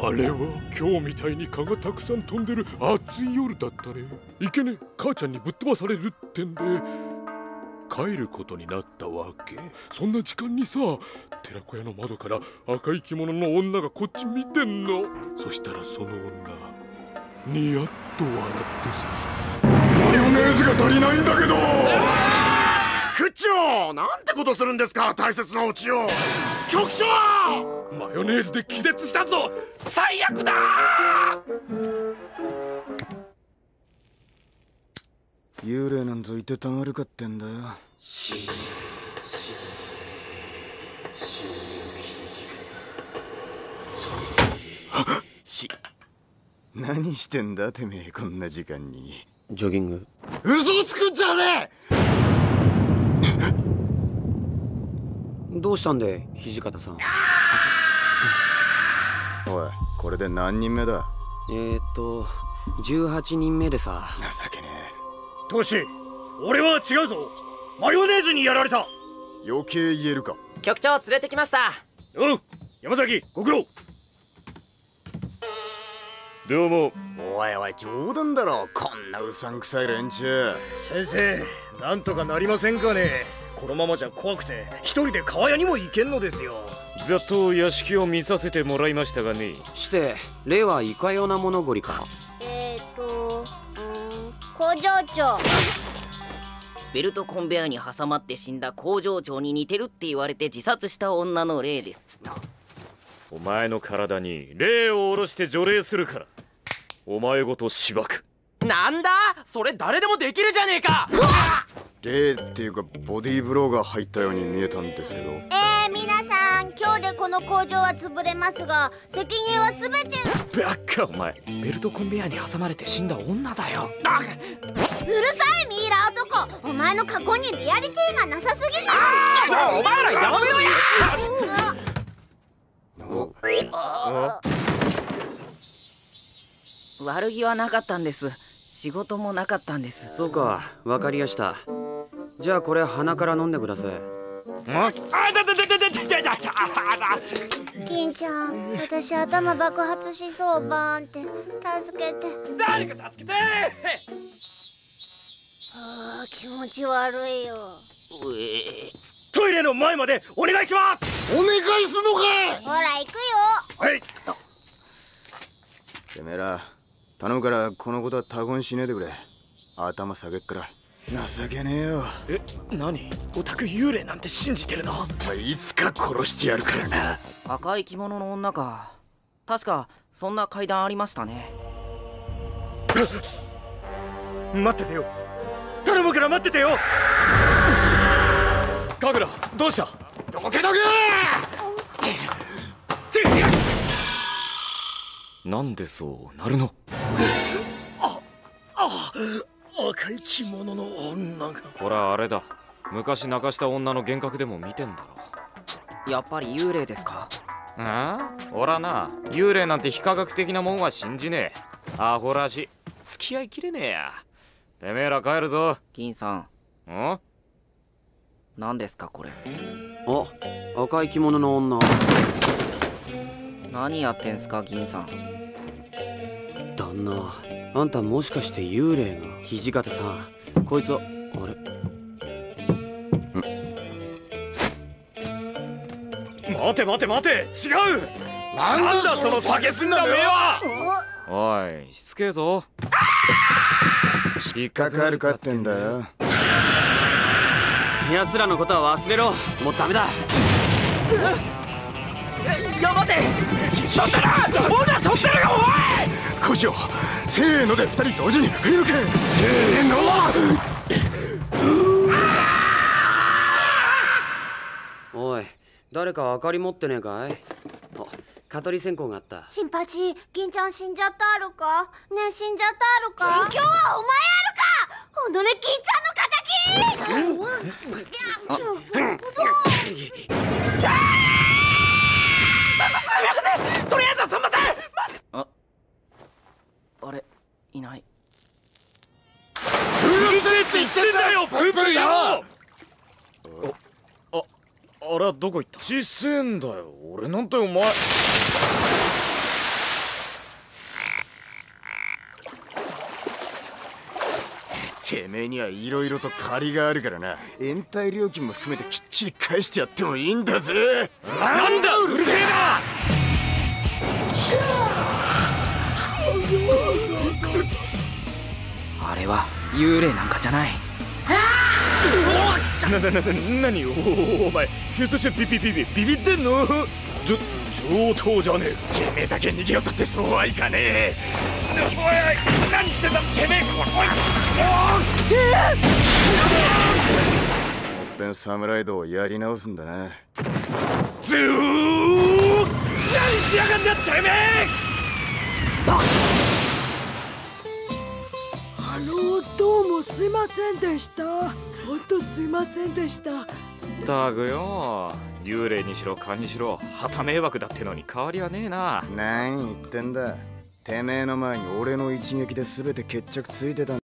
あれは今日みたいに蚊がたくさん飛んでる暑い夜だったね。いけね、母ちゃんにぶっ飛ばされるってんで帰ることになったわけ。そんな時間にさ、寺子屋の窓から赤い着物の女がこっち見てんの。そしたらその女ニヤッと笑ってさ。マヨネーズが足りないんだけど。 副長、なんてことするんですか、大切なオチを。局長、 マヨネーズで気絶したぞ。最悪だ。 幽霊なんぞいてたまるかってんだよ。何してんだてめえ、こんな時間に。 ジョギング。 嘘をつくんじゃねえ。 どうしたんで土方さん。 おい、これで何人目だ。 18人目でさ。 情けねトシ、俺は違うぞ。マヨネーズにやられた。 え。余計言えるか。 局長連れてきました。 うん、山崎ご苦労。 どうも。 おいおい、冗談だろ、こんなうさんくさい連中。 先生、なんとかなりませんかね。このままじゃ怖くて一人で川屋にも行けんのですよ。 ざっと屋敷を見させてもらいましたがね。 して例はいかような物乞りか。 工場長。 ベルトコンベヤーに挟まって死んだ工場長に似てるって言われて自殺した女の霊です。 お前の体に霊を下ろして除霊するからお前ごとしばく。 なんだそれ、誰でもできるじゃねえか。 霊っていうかボディーブローが入ったように見えたんですけど。 皆さん、今日でこの工場は潰れますが、責任はすべて。 バカお前、 ベルトコンベヤーに挟まれて死んだ女だよ。 うるさいミイラ男、お前の過去にリアリティがなさすぎる。 もうお前らやめろや。悪気はなかったんです。仕事もなかったんです。 そうか、わかりやした。じゃあこれ鼻から飲んでください。 金ちゃん、私頭爆発しそうバーンって。助けて。 誰か助けて。 気持ち悪いよ。 トイレの前までお願いします。 お願いすんのかい。 ほら行くよ。 はい。 てめえら頼むからこのことは他言しねえでくれ。頭下げっから情けねえよ。 何、オタク幽霊なんて信じてるの。 いつか殺してやるからな。 赤い着物の女か。確かそんな階段ありましたね。 待っててよ、頼むから待っててよ。 神楽、どうした。 どけどけ。 なんでそうなるの。 赤い着物の女が。 ほらあれだ、昔泣かした女の幻覚でも見てんだろ。 やっぱり幽霊ですか。 ああ、ほらな、幽霊なんて非科学的なもんは信じねえ。アホらしい、付き合いきれねえや。てめえら帰るぞ。 銀さん。何ですかこれ。 あ、赤い着物の女。 何やってんすか銀さん。 旦那、あんたもしかして幽霊が。土方さん、こいつはあれ。 待て待て待て、違う。 なんだその酒すんだ目は。おい、しつけえぞ。 引っかかるかってんだよ。 奴らのことは忘れろ。もうダメだ。 いや待て、しょってる。女しょってるよ。おい、 こうしよう。せーので二人同時に振り抜け。せーの。 おい、誰か明かり持ってねえかい。あ、蚊取り線香があった。 新八、銀ちゃん死んじゃったあるか。ねえ、死んじゃったあるか。今日はお前あるか。おのれ銀ちゃんの敵。 とりあえずすんません。あれ、いない。 うるせえって言ってんだよ、ブーブーよ。あら、どこ行った。ちっせえんだよ、俺なんてお前。 てめえにはいろいろと借りがあるからな。延滞料金も含めてきっちり返してやってもいいんだぜ。 なんだうるせえな。 あれは幽霊なんかじゃない。 何お前警察署ビビってんの？上等じゃねえ。 てめえだけ逃げようったってそうはいかねえ。おい何してんだてめえ。おいもっぺん侍道をやり直すんだな。 ずー何しやがんだてめえ。 どうもすいませんでした。ほんとすいませんでした。 だぐよ、幽霊にしろ蚊にしろ旗迷惑だってのに変わりはねえな。 何言ってんだ。てめえの前に俺の一撃で全て決着ついてたんだ。